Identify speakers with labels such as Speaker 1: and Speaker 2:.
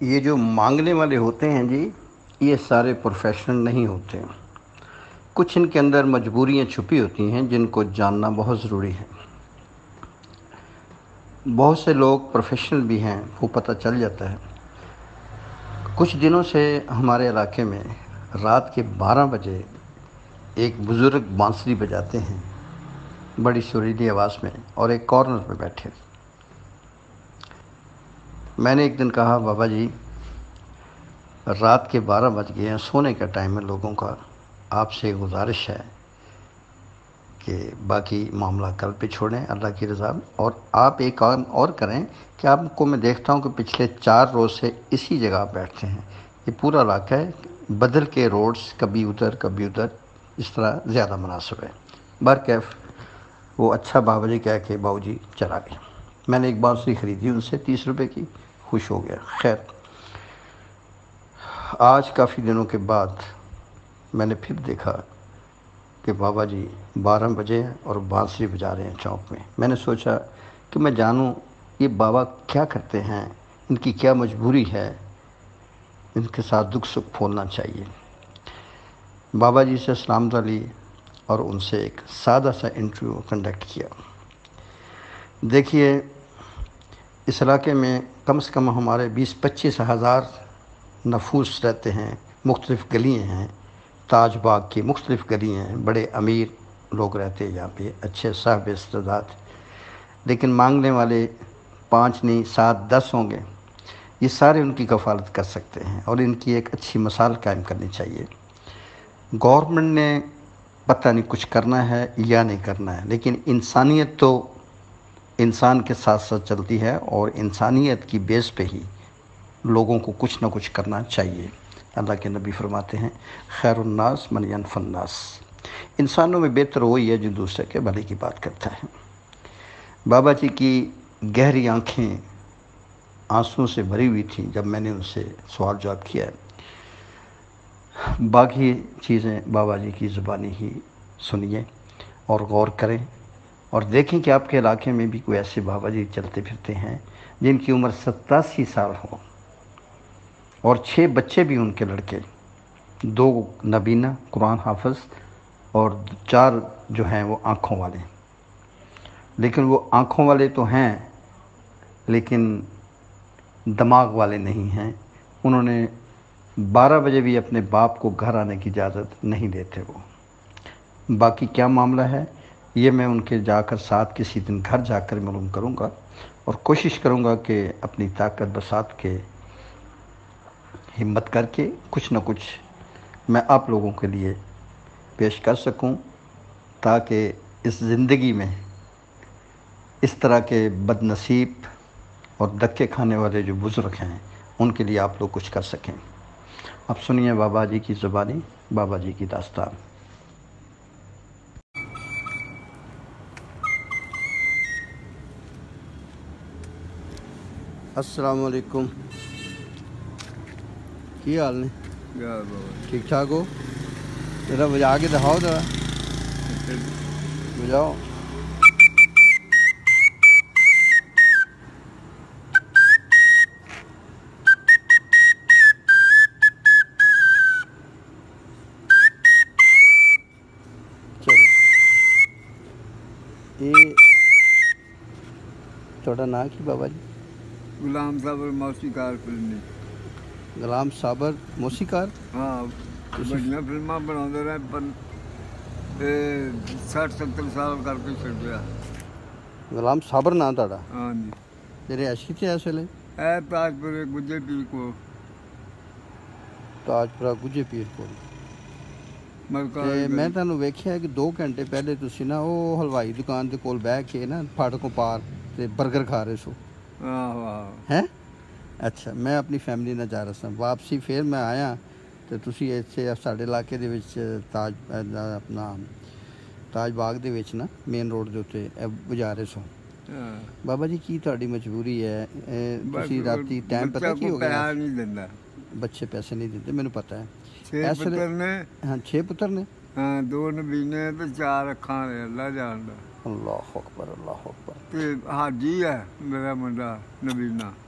Speaker 1: یہ جو مانگنے والے ہوتے ہیں جی، یہ سارے پروفیشنل نہیں ہوتے، کچھ ان کے اندر مجبوریاں چھپی ہوتی ہیں جن کو جاننا بہت ضروری ہے۔ بہت سے لوگ پروفیشنل بھی ہیں، وہ پتہ چل جاتا ہے۔ کچھ دنوں سے ہمارے علاقے میں رات کے 12 بجے ایک بزرگ بانسری بجاتے ہیں بڑی سریلی آواز میں، اور ایک کارنر پہ بیٹھے۔ میں نے ایک دن کہا، بابا جی رات کے 12 بج گئے ہیں، سونے کا ٹائم ہے لوگوں کا، آپ سے گزارش ہے کہ باقی معاملہ کل پہ چھوڑیں اللہ کی رضا میں، اور آپ ایک کام اور کریں کہ آپ کو میں دیکھتا ہوں کہ پچھلے 4 روز سے اسی جگہ آپ بیٹھتے ہیں، یہ پورا علاقہ ہے، بدل کے روڈز کبھی ادھر کبھی ادھر، اس طرح زیادہ مناسب ہے۔ برکیف وہ اچھا بابا جی کہہ کے باؤ جی چلا گیا۔ میں نے ایک بانسری خریدی ان سے 30 روپے کی، خوش ہو گیا۔ خیر، آج کافی دنوں کے بعد میں نے پھر دیکھا کہ بابا جی 12 بجے ہیں اور بانسری بجا رہے ہیں چوک میں۔ میں نے سوچا کہ میں جانوں یہ بابا کیا کرتے ہیں، ان کی کیا مجبوری ہے، ان کے ساتھ دکھ سکھ پھولنا چاہیے۔ بابا جی سے سلامت لی اور ان سے ایک سادہ سا انٹرویو کنڈکٹ کیا۔ دیکھیے، اس علاقے میں کم سے کم ہمارے 20-25 ہزار نفوس رہتے ہیں، مختلف گلیاں ہیں، تاج باغ کی مختلف گلیاں ہیں، بڑے امیر لوگ رہتے ہیں یہاں پہ، اچھے صاحب استعداد، لیکن مانگنے والے 5 نہیں 7-10 ہوں گے۔ یہ سارے ان کی کفالت کر سکتے ہیں اور ان کی ایک اچھی مثال قائم کرنی چاہیے۔ گورنمنٹ نے پتہ نہیں کچھ کرنا ہے یا نہیں کرنا ہے، لیکن انسانیت تو انسان کے ساتھ ساتھ چلتی ہے، اور انسانیت کی بیس پہ ہی لوگوں کو کچھ نہ کچھ کرنا چاہیے۔ اللہ کے نبی فرماتے ہیں، خیر الناس من ینفع الناس، انسانوں میں بہتر وہی ہے جو دوسرے کے بھلے کی بات کرتا ہے۔ بابا جی کی گہری آنکھیں آنسوں سے بھری ہوئی تھیں جب میں نے ان سے سوال جواب کیا ہے۔ باقی چیزیں بابا جی کی زبانی ہی سنیے اور غور کریں، اور دیکھیں کہ آپ کے علاقے میں بھی کوئی ایسے بابا جی چلتے پھرتے ہیں جن کی عمر 87 سال ہو، اور 6 بچے بھی ان کے لڑکے، 2 نبینہ قرآن حافظ اور 4 جو ہیں وہ آنکھوں والے۔ لیکن وہ آنکھوں والے تو ہیں لیکن دماغ والے نہیں ہیں۔ انہوں نے 12 بجے بھی اپنے باپ کو گھر آنے کی اجازت نہیں دیتے وہ۔ باقی کیا معاملہ ہے یہ میں ان کے جا کر ساتھ کسی دن گھر جا کر معلوم کروں گا، اور کوشش کروں گا کہ اپنی طاقت بساط کے ہمت کر کے کچھ نہ کچھ میں آپ لوگوں کے لیے پیش کر سکوں، تاکہ اس زندگی میں اس طرح کے بد نصیب اور دھکے کھانے والے جو بزرگ ہیں ان کے لیے آپ لوگ کچھ کر سکیں۔ اب سنیے بابا جی کی زبانی، بابا جی کی داستان۔ السلام علیکم، کی حال نے؟ ٹھیک ٹھاک ہو؟ ذرا بجا کے دکھاؤ، ذرا بجاؤ۔ چلو، یہ تھوڑا نام کی بابا جی؟
Speaker 2: غلام صابر موسیقار فلمی۔
Speaker 1: غلام صابر موسیقار؟
Speaker 2: ہاں، بڑیاں فلماں بنا رہے پر 60-70 سال کر کے چھڑ گیا۔
Speaker 1: غلام صابر نام تھوڑا؟
Speaker 2: ہاں جی۔
Speaker 1: تیرے عشق تھے اس ویلے؟
Speaker 2: اے تاج پورے گجے پیر کو
Speaker 1: تاج پورہ گجے پیر کو۔ میں تمہیں ویکھیا کہ 2 گھنٹے پہلے تسی نا وہ حلوائی دکان دے کول بیٹھ کے نا پھاٹکوں پار تے برگر کھا رہے سو۔ ہیں؟ اچھا، میں اپنی فیملی نال جا رہا سا، واپسی پھر میں آیا تو تسی ایتھے ساڈے علاقے دے وچ اپنا تاج باغ دے وچ نا مین روڈ دے اوتے بجا رہے سو۔ بابا جی کی تہاڈی مجبوری ہے؟ تسی راتی ٹائم پتہ کی ہو گیا؟ بچے پیسے نہیں دیندے، مینوں پتہ ہے۔
Speaker 2: 6 پتر نے۔
Speaker 1: ہاں، 6 پتر نے؟
Speaker 2: ہاں، 2 نبینے تے 4 اکھاں نے، اللہ جاندا۔
Speaker 1: اللہ اکبر، اللہ اکبر۔
Speaker 2: تے حاجی ہے میرا منڈا نبینا۔